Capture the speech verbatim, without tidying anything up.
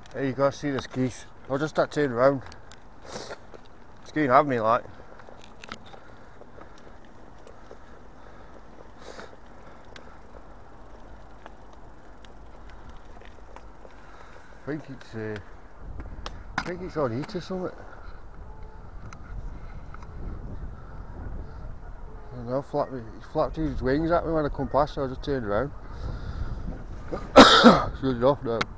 There you go, see this geese. I'll just start turning around. It's going to have me like. I think it's uh, I think it's on heat or something. I don't know, flap, he flapped his wings at me when I come past, so I just turned around. It's really off now.